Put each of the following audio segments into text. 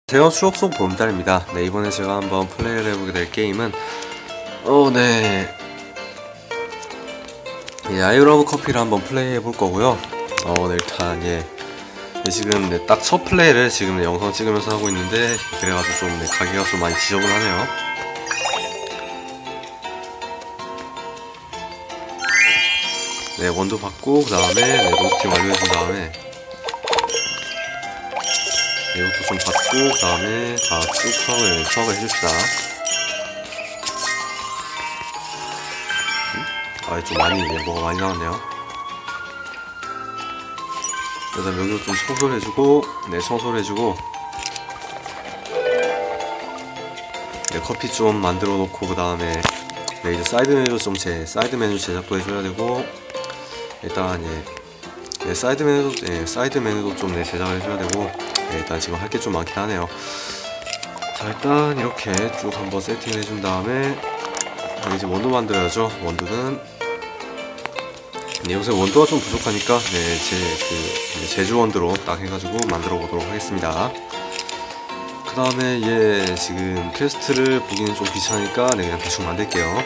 제가 추억 속 보름달입니다. 네, 이번에 제가 한번 플레이를 해보게 될 게임은 네, 아이러브 커피를 한번 플레이 해볼 거고요. 네, 일단 지금 딱 첫 플레이를 지금 영상 찍으면서 하고 있는데, 그래가지고 좀 가게가 좀 많이 지저분하네요. 네, 원두 받고 그 다음에 로스팅 완료해준 다음에 이것도 좀 받고 그 다음에 다 쭉 수확을 해줍시다. 좀 많이 뭐가 많이 나왔네요. 그 다음 여기도 좀 청소를 해주고, 청소를 해주고, 커피 좀 만들어 놓고, 그 다음에 이제 사이드 메뉴 제작도 해줘야 되고, 일단 사이드 메뉴도 좀 제작을 해줘야 되고, 일단 지금 할 게 좀 많긴 하네요. 자, 일단 이렇게 쭉 한번 세팅을 해준 다음에 이제 원두 만들어야죠. 원두는 요새 원두가 좀 부족하니까 제주 원두로 딱 해가지고 만들어 보도록 하겠습니다. 그 다음에 지금 퀘스트를 보기는 좀 귀찮으니까 그냥 대충 만들게요.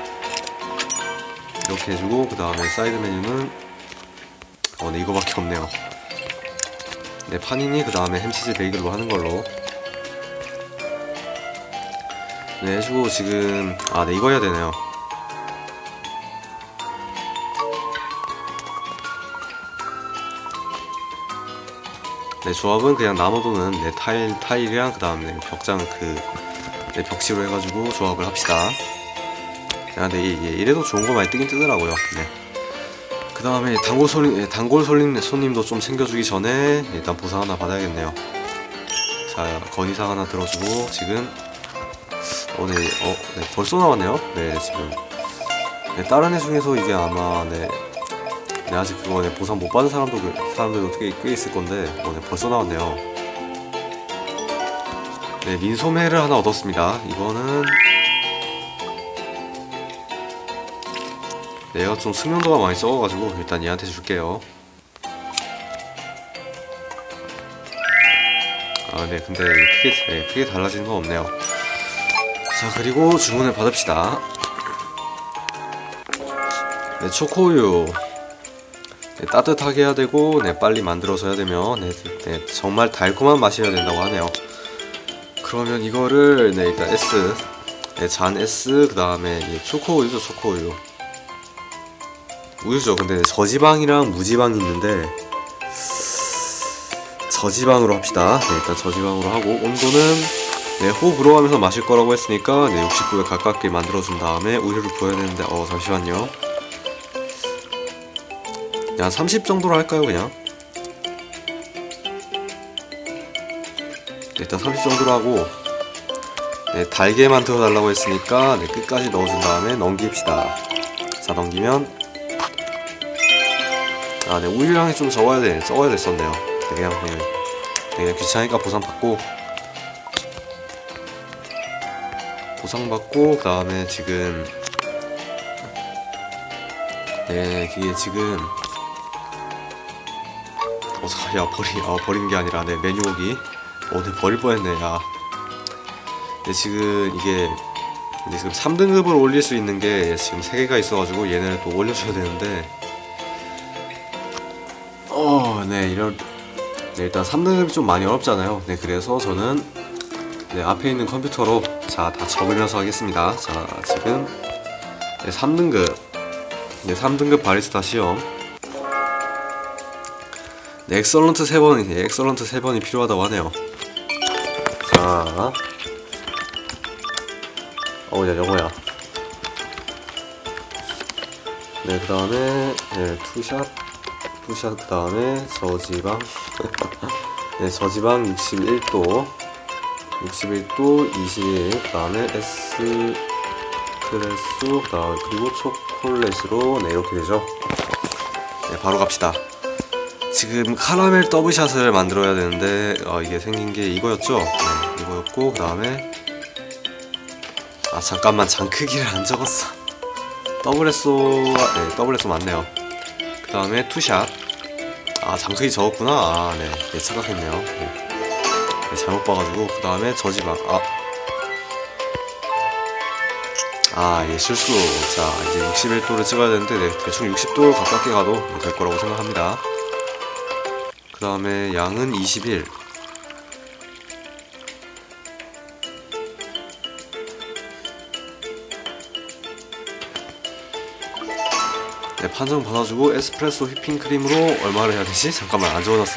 이렇게 해주고, 그 다음에 사이드 메뉴는 이거밖에 없네요. 파니니 그 다음에 햄치즈 베이글로 하는 걸로 해주고, 지금 이거 해야 되네요. 조합은 그냥 나눠두는 타일이랑 그 다음에 벽장 벽시로 해가지고 조합을 합시다. 이래도 좋은 거 많이 뜨긴 뜨더라고요. 그 다음에 단골 손님도 좀 챙겨주기 전에 일단 보상 하나 받아야겠네요. 자, 건의사항 하나 들어주고, 지금 벌써 나왔네요. 지금 다른 애 중에서 이게 아마 아직 그거 보상 못 받은 사람들도 꽤 있을 건데 벌써 나왔네요. 민소매를 하나 얻었습니다. 이거는 얘가 좀 숙련도가 많이 적어가지고 일단 얘한테 줄게요. 근데 크게 달라지는 건 없네요. 자, 그리고 주문을 받읍시다. 초코우유 따뜻하게 해야 되고, 빨리 만들어서 해야 되면 정말 달콤한 맛이어야 된다고 하네요. 그러면 이거를 일단 S, 잔 S, 그 다음에 초코우유죠. 초코우유 우유죠. 근데 저지방이랑 무지방이 있는데 저지방으로 합시다. 일단 저지방으로 하고, 온도는 호흡 불어가면서 마실 거라고 했으니까 60도에 가깝게 만들어준 다음에 우유를 부어야 되는데 잠시만요. 한 30 정도로 할까요? 그냥 일단 30 정도로 하고, 달게 만들어 달라고 했으니까 끝까지 넣어준 다음에 넘깁시다. 자, 넘기면 우유량이 좀 적어야 됐었네요. 그냥 귀찮으니까 보상받고, 그 다음에 지금 이게 지금 버린 게 아니라 메뉴 보기 버릴 뻔했네. 지금 이게 지금 3등급을 올릴 수 있는 게 지금 3개가 있어가지고 얘네를 또 올려줘야 되는데 일단 3등급이 좀 많이 어렵잖아요. 그래서 저는 앞에 있는 컴퓨터로 다 적으면서 하겠습니다. 자, 지금 3등급 3등급 바리스타 시험 엑설런트 3번이 필요하다고 하네요. 자, 영어야. 그 다음에 투샷 그 다음에 저지방 저지방 61도 21, 그 다음에 에스프레소, 그리고 초콜릿으로 이렇게 되죠. 바로 갑시다. 지금 카라멜 더블샷을 만들어야 되는데 이게 생긴 게 이거였죠? 이거였고, 그 다음에 잠깐만, 장 크기를 안 적었어. 더블에소 맞네요. 그 다음에 투샷. 장 크기 적었구나. 착각했네요. 네, 잘못 봐가지고. 그 다음에 저지방. 예, 실수. 자, 이제 61도를 찍어야 되는데, 네, 대충 60도 가깝게 가도 될 거라고 생각합니다. 그 다음에 양은 21. 네, 판정 받아주고 에스프레소 휘핑크림으로 얼마를 해야 되지? 잠깐만, 안 적어놨어.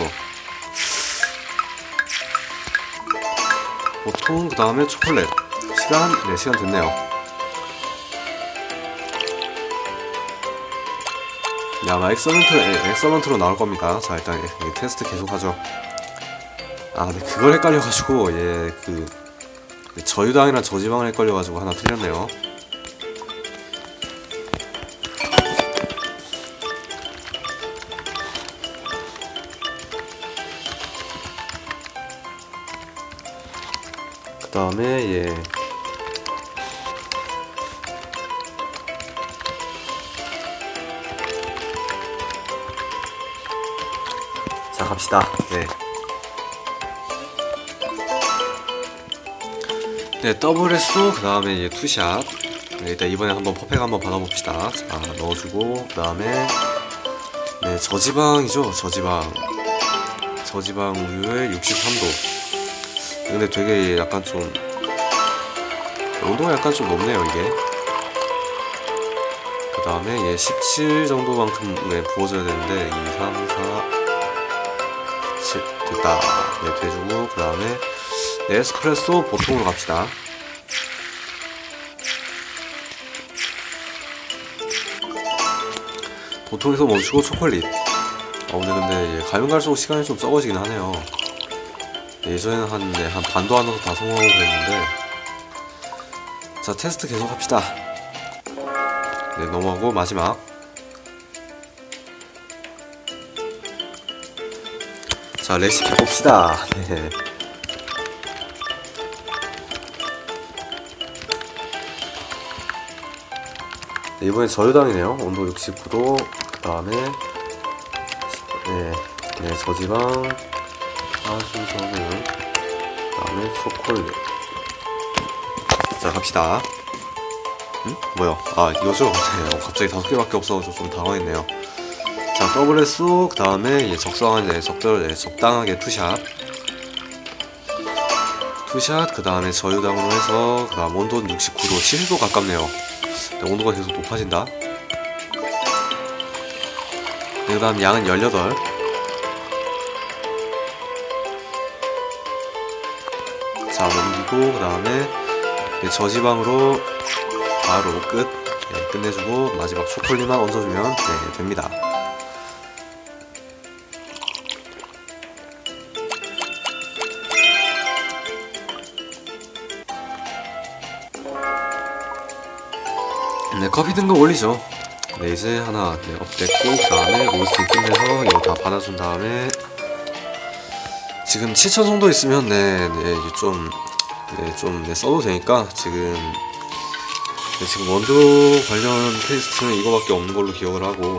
보통. 그 다음에 초콜릿. 시간. 네, 시간 됐네요. 네, 아마 엑설런트로 나올 겁니다. 자, 일단 테스트 계속 하죠. 네, 그걸 헷갈려가지고, 저유당이랑 저지방을 헷갈려가지고 하나 틀렸네요. 그 다음에, 자, 갑시다. 네, 더블 횟수. 그 다음에 투샷. 네, 일단 이번에 한번 퍼펙 한번 받아봅시다. 자, 넣어주고. 그 다음에 저지방이죠. 저지방 우유에 63도. 근데 되게 약간 좀 온도가 약간 좀 높네요, 이게. 그 다음에 17 정도만큼 부어줘야 되는데 2, 3, 4, 7 됐다. 네, 돼주고. 그 다음에 에스프레소 보통으로 갑시다. 보통에서 멈추고 초콜릿. 근데 가면 갈수록 시간이 좀 적어지긴 하네요. 예전에는 한 반도 안 넣어서 다 성공하고 그랬는데. 자, 테스트 계속 합시다. 네, 넘어가고 마지막. 자, 레시피 봅시다. 네. 네, 이번엔 저유당이네요. 온도 69도. 그 다음에 저지방 아주 적은. 그 다음에 초콜릿. 자, 갑시다. 뭐야? 이거죠? 네, 갑자기 5개밖에 없어가지고 좀 당황했네요. 자, 더블 횟수. 그 다음에 적당하게 투샷. 그 다음에 저유당으로 해서. 그 다음 온도는 69도, 70도 가깝네요. 네, 온도가 계속 높아진다. 네, 그 다음 양은 18. 자, 넘기고. 그 다음에 저지방으로 바로 끝. 네, 끝내주고 마지막 초콜릿만 얹어주면 됩니다. 네, 커피 등급 올리죠. 네, 이제 하나 업됐고. 그 다음에 로스팅 끝내서 이거 다 받아준 다음에 지금 7,000 정도 있으면 좀 써도 되니까 지금 원두 관련 테스트는 이거밖에 없는 걸로 기억을 하고.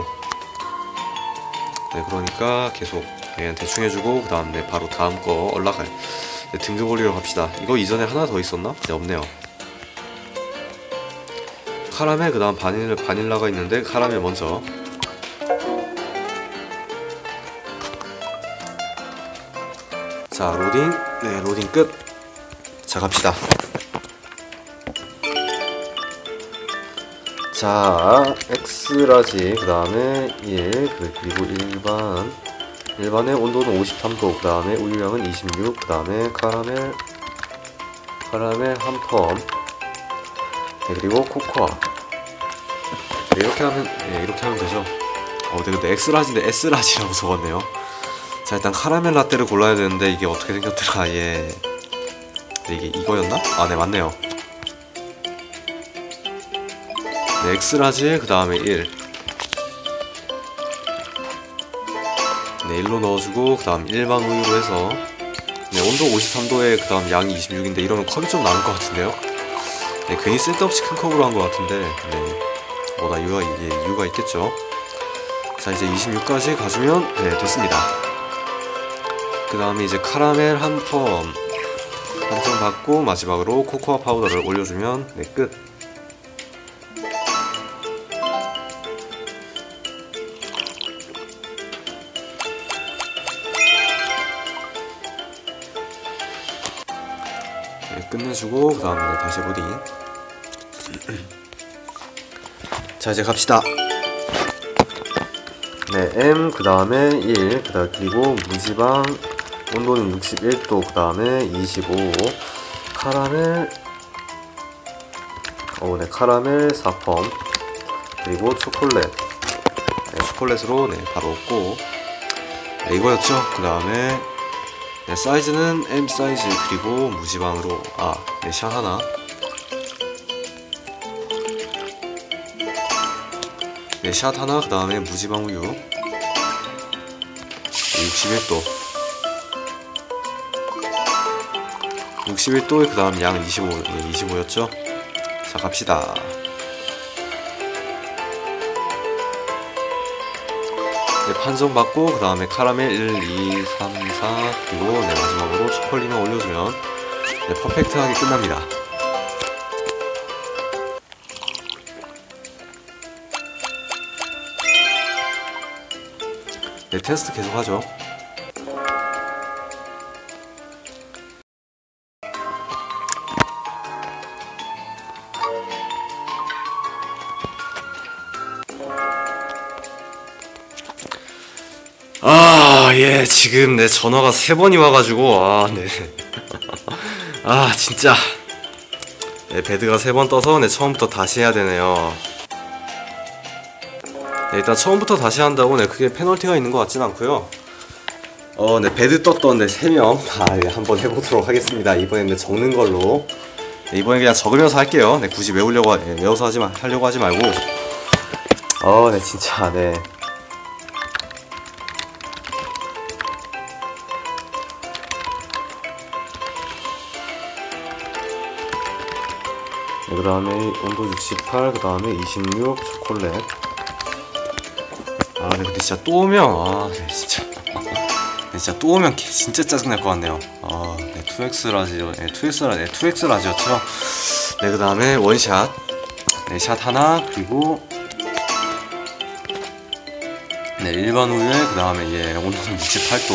그러니까 계속 그냥 대충 해주고. 그 다음 바로 다음 거 올라갈 등급 올리러 갑시다. 이거 이전에 하나 더 있었나? 네, 없네요. 카라멜. 그 다음 바닐라가 있는데 카라멜 먼저. 자, 로딩. 네, 로딩 끝. 자, 갑시다. 자, 엑스라지. 그 다음에 1. 그리고 일반의 온도는 53도. 그 다음에 우유량은 26. 그 다음에 카라멜 한 텀. 그리고 코코아. 이렇게 하면 되죠. 근데 X라지인데 S라지라고 적었네요. 자, 일단 카라멜 라떼를 골라야 되는데 이게 어떻게 생겼더라. 이게 이거였나? 네, 맞네요. 네, X라지. 그 다음에 1. 네, 1로 넣어주고. 그 다음 일반 우유로 해서 온도 53도에 그 다음 양이 26인데 이러면 컵이 좀 나올 것 같은데요. 네, 괜히 쓸데없이 큰 컵으로 한 것 같은데. 뭐다 이유가 있겠죠. 자, 이제 26까지 가주면 됐습니다. 그 다음에 이제 카라멜 한 텀. 판정 받고 마지막으로 코코아 파우더를 올려주면 네, 끝. 네, 끝내주고 그 다음에 다시 보딩. 자, 이제 갑시다. 네, M 그 다음에 1 그리고 무지방 온도는 61도 그 다음에 25 카라멜 네, 카라멜 4펌 그리고 초콜릿. 네, 초콜릿으로 네, 바로 없고 네, 이거였죠. 그 다음에 네, 사이즈는 M 사이즈 그리고 무지방으로 네, 샷 하나. 네, 샷 하나 그 다음에 무지방 우유 61도 61도에 그 다음 양은 25, 예, 25였죠. 자, 갑시다. 네, 판정 받고 그 다음에 카라멜 1, 2, 3, 4 그리고 네, 마지막으로 초콜릿만 올려주면 네, 퍼펙트하게 끝납니다. 네, 테스트 계속 하죠. 예, 지금 내 전화가 3번이 와가지고, 네. 진짜. 네, 배드가 3번 떠서, 네, 처음부터 다시 해야 되네요. 네, 일단 처음부터 다시 한다고, 네, 그게 페널티가 있는 것 같진 않고요. 네, 배드 떴던, 네, 3명. 네, 한번 해보도록 하겠습니다. 이번엔 네, 적는 걸로. 네, 이번엔 그냥 적으면서 할게요. 네, 굳이 외워서 하려고 하지 말고. 네, 진짜, 네. 네, 그 다음에 온도 68, 그 다음에 26 초콜릿. 네, 근데 진짜 또 오면, 네, 진짜. 네, 진짜 또 오면 진짜 짜증날 것 같네요. 네, 2X 라지요. 네, 2X 라지였죠. 네, 그 다음에 원샷. 네, 샷 하나, 그리고. 네, 일반 우유에, 그 다음에, 온도는 68도.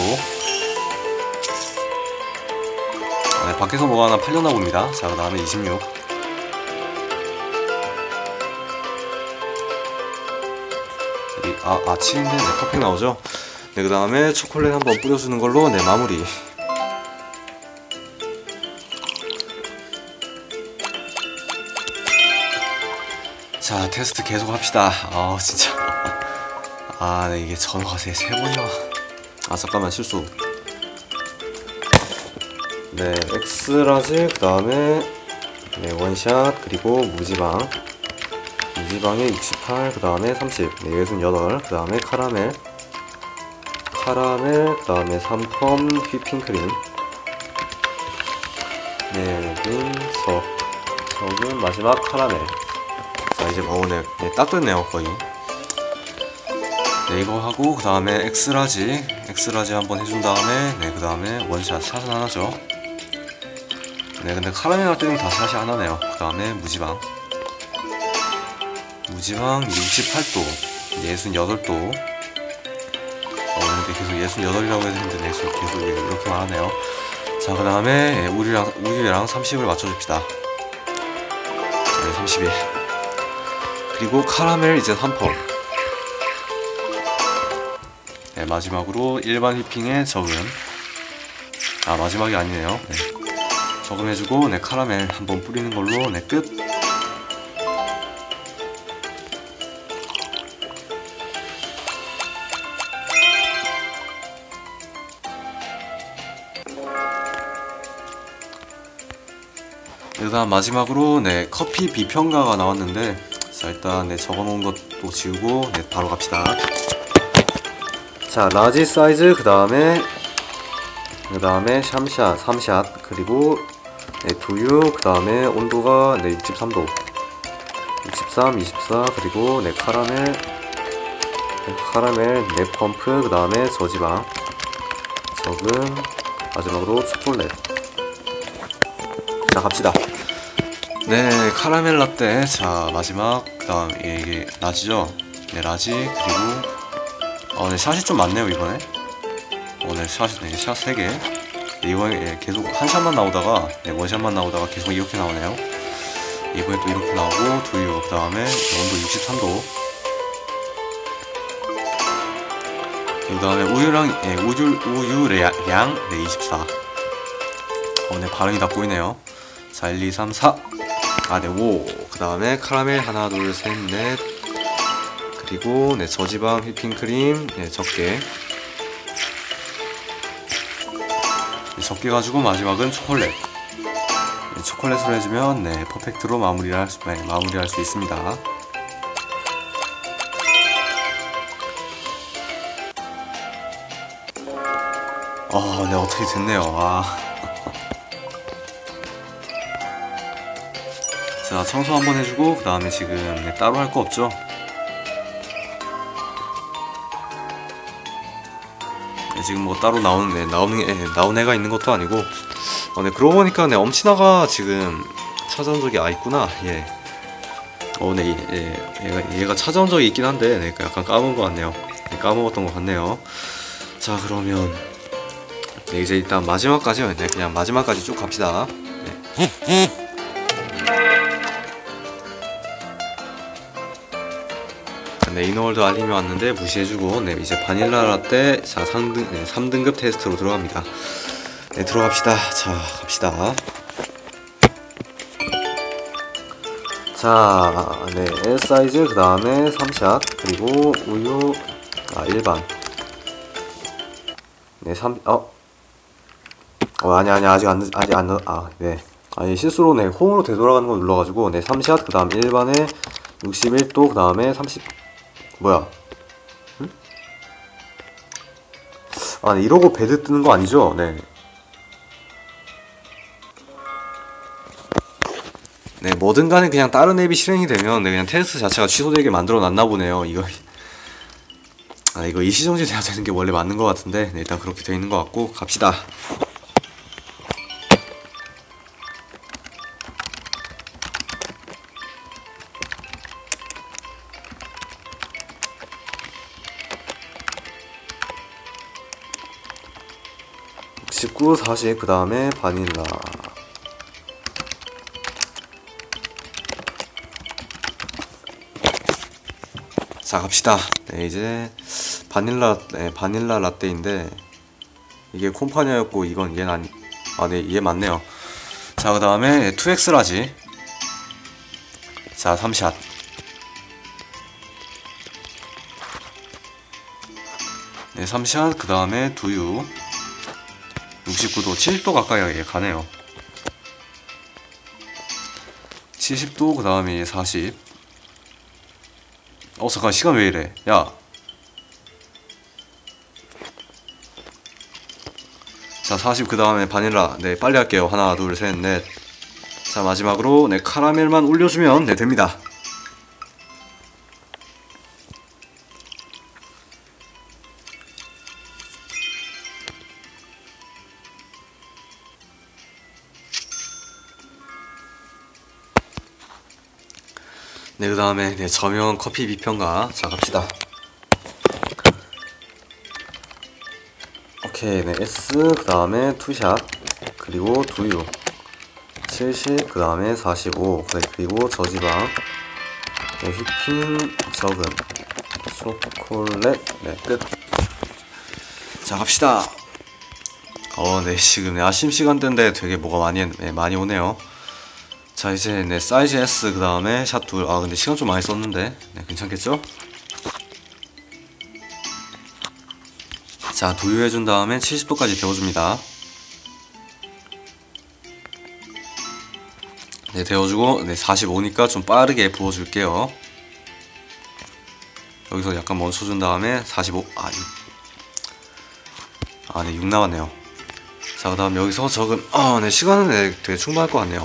네, 밖에서 뭐가 하나 팔렸나 봅니다. 자, 그 다음에 26. 7인데, 네, 퍼펙트 나오죠? 네, 그 다음에 초콜릿 한번 뿌려주는 걸로, 네, 마무리. 자, 테스트 계속 합시다. 진짜. 네, 이게 전화가 3번이나. 잠깐만, 실수. 네, 엑스라지, 그 다음에, 네, 원샷, 그리고 무지방. 무지방에 68, 그 다음에 30, 네, 68, 그 다음에 카라멜, 그 다음에 3펌 휘핑크림, 네, 석은 마지막 카라멜. 자, 이제 네, 딱 됐네요, 거의. 네, 이거 하고, 그 다음에 엑스라지 한번 해준 다음에, 네, 그 다음에 원샷, 샷은 하나죠. 네, 근데 카라멜 할 때는 다 샷이 하나네요. 그 다음에 무지방 68도, 68도. 근데 계속 68이라고 해야 되는데, 네, 계속 이렇게 말하네요. 자, 그 다음에 우유랑 30을 맞춰줍시다. 네, 31. 그리고 카라멜 이제 3펌. 네, 마지막으로 일반 휘핑에 적음. 마지막이 아니네요. 네. 적음해주고, 네, 카라멜 한번 뿌리는 걸로, 네, 끝. 그 다음 마지막으로, 네, 커피 비평가가 나왔는데, 자, 일단, 네, 적어놓은 것도 지우고, 네, 바로 갑시다. 자, 라지 사이즈, 그 다음에 샴샷 3샷, 그리고 네, 두유, 그 다음에 온도가 네, 63도 63, 24, 그리고 네, 카라멜 4펌프, 그 다음에 저지방 적은, 마지막으로 초콜릿. 갑시다. 네, 카라멜 라떼. 자, 마지막. 그 다음, 이게 라지죠? 네, 라지. 그리고, 네, 샷이 좀 많네요, 이번에. 네, 샷이, 샷 3개. 네, 이번에 계속 한 샷만 나오다가, 네, 원샷만 나오다가 계속 이렇게 나오네요. 이번에 또 이렇게 나오고, 두유. 그 다음에, 온도 63도. 그 다음에 우유랑, 우유량, 네, 24. 네, 발음이 다 보이네요. 자, 1, 2, 3, 4. 네, 5. 그 다음에 카라멜 하나, 둘, 셋, 넷. 그리고, 네, 저지방 휘핑크림, 네, 적게. 네, 적게 가지고 마지막은 초콜릿. 네, 초콜릿으로 해주면, 네, 퍼펙트로 마무리할 수 있습니다. 네, 어떻게 됐네요. 자, 청소 한번 해주고, 그 다음에 지금, 네, 따로 할 거 없죠? 네, 지금 뭐 따로 나온 애가 있는 것도 아니고, 네, 그러고 보니까, 네, 엄친아가 지금 찾아온 적이 있구나, 예. 네, 얘가 찾아온 적이 있긴 한데, 네, 약간 까먹은 것 같네요. 네, 까먹었던 것 같네요. 자, 그러면, 네, 이제 일단 마지막까지, 네, 그냥 마지막까지 쭉 갑시다. 네. 네, 이너월드 알림이 왔는데 무시해주고, 네, 이제 바닐라 라떼. 자, 3등급 테스트로 들어갑니다. 네, 들어갑시다. 자, 갑시다. 자, 네, L 사이즈, 그 다음에 3샷, 그리고 우유, 일반. 네, 아니, 네. 실수로, 네, 홈으로 되돌아가는 거 눌러가지고, 네, 3샷, 그 다음 일반에 61도, 그 다음에 30, 뭐야? 응? 네, 이러고 배드 뜨는 거 아니죠? 네. 네, 뭐든 간에 그냥 다른 앱이 실행이 되면, 네, 그냥 테스트 자체가 취소되게 만들어 놨나 보네요. 이거 일시정지 돼야 되는 게 원래 맞는 것 같은데, 네, 일단 그렇게 돼 있는 것 같고, 갑시다. (19, 40) 그 다음에 바닐라. 자, 갑시다. 네, 이제 바닐라 라떼인데 이게 콤파니아였고, 이건 얘는 아니. 네, 얘 맞네요. 자, 그 다음에 2X 라지. 자, 3샷. 네, 3샷. 그 다음에 두유 69도, 70도 가까이 가네요. 70도, 그 다음에 40. 잠깐, 시간 왜 이래? 야. 자, 40, 그 다음에 바닐라. 네, 빨리 할게요. 하나, 둘, 셋, 넷. 자, 마지막으로, 네, 카라멜만 올려주면, 네, 됩니다. 네, 그 다음에, 네, 저명 커피 비평가. 자, 갑시다. 오케이, 네, S, 그 다음에 투샷, 그리고 두유 70, 그 다음에 45, 그리고 저지방, 네, 휘핑 적은 초콜릿. 네, 끝. 자, 갑시다. 네, 지금 아침 시간대인데 되게 뭐가 많이 오네요. 자, 이제 네, 사이즈 S, 그 다음에 샷 둘. 근데 시간 좀 많이 썼는데, 네, 괜찮겠죠? 자, 두유 해준 다음에 70도까지 데워줍니다. 네, 데워주고, 네, 45니까 좀 빠르게 부어줄게요. 여기서 약간 멈춰준 다음에 45. 네, 6 남았네요. 자, 그 다음 여기서 적은, 네, 시간은 네, 되게 충분할 것 같네요.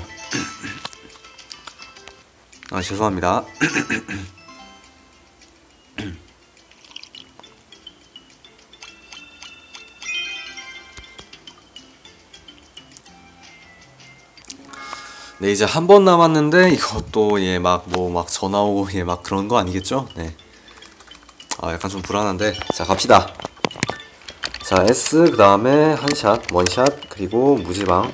죄송합니다. 네, 이제 한 번 남았는데 이것도 예 막 뭐 막 전화 오고 예 막 그런 거 아니겠죠? 네. 아 약간 좀 불안한데 자 갑시다. 자 S 그 다음에 한샷 원샷 그리고 무지방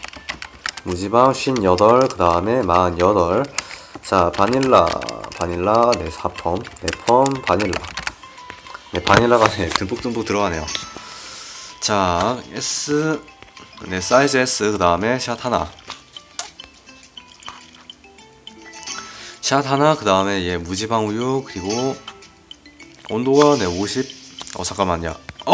58, 그 다음에 48. 자 바닐라 네 4펌 4펌 바닐라 네 바닐라가 네 듬뿍듬뿍 들어가네요. 자 S 네 사이즈 S 그 다음에 샷 하나 그 다음에 예 무지방 우유 그리고 온도가 네 50. 잠깐만요.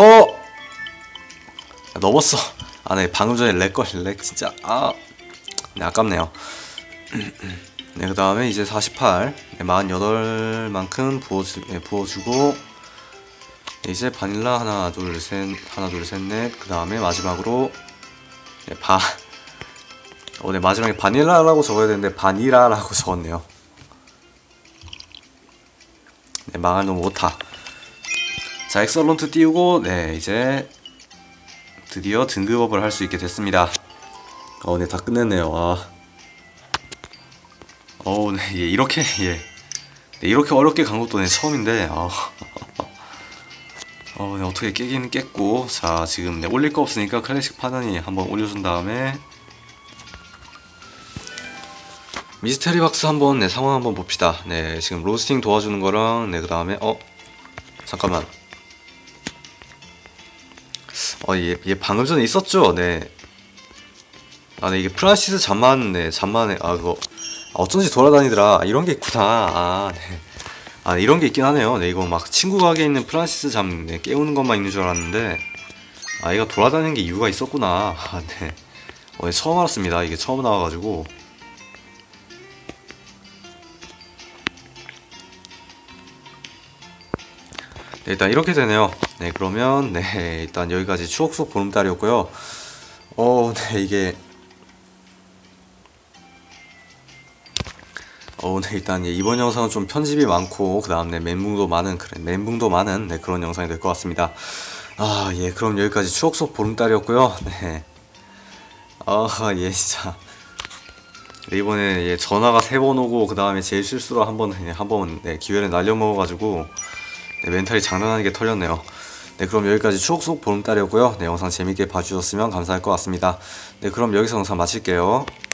넘었어. 아 네 방금 전에 렉 진짜 네 아깝네요. 네 그 다음에 이제 48 네, 48만큼 부어주고 이제 바닐라 하나 둘 셋 넷 그 다음에 마지막으로 네, 네 마지막에 바닐라라고 적어야 되는데 바니라라고 적었네요. 네 망할 놈 오타. 자 엑설런트 띄우고 네 이제 드디어 등급업을 할 수 있게 됐습니다. 네 다 끝냈네요. 네 예, 이렇게 예 네, 이렇게 어렵게 간 것도 네 처음인데 네, 어떻게 깨기는 깼고 자 지금 네 올릴 거 없으니까 클래식 파단이 한번 올려준 다음에 미스테리 박스 한번 네 상황 한번 봅시다. 네 지금 로스팅 도와주는 거랑 네 그 다음에 잠깐만 얘 방금 전에 있었죠? 네. 네 이게 프란시스 잠만에 그거 어쩐지 돌아다니더라. 이런 게 있구나. 네. 네, 이런 게 있긴 하네요. 네 이거 막 친구 가게에 있는 프란시스 잠 네, 깨우는 것만 있는 줄 알았는데 얘가 돌아다니는 게 이유가 있었구나. 네. 네, 처음 알았습니다. 이게 처음 나와가지고 네, 일단 이렇게 되네요. 네 그러면 네 일단 여기까지 추억 속 보름달이었고요. 네 이게 네 일단 이번 영상은 좀 편집이 많고 그 다음 네 멘붕도 많은 네 그런 영상이 될 것 같습니다. 예 그럼 여기까지 추억 속 보름달이었고요. 네 예 진짜 이번에 예, 전화가 3번 오고 그 다음에 제 실수로 한번 네, 기회를 날려먹어가지고 네, 멘탈이 장난 아니게 털렸네요. 네 그럼 여기까지 추억 속 보름달이었고요. 네 영상 재밌게 봐주셨으면 감사할 것 같습니다. 네 그럼 여기서 영상 마칠게요.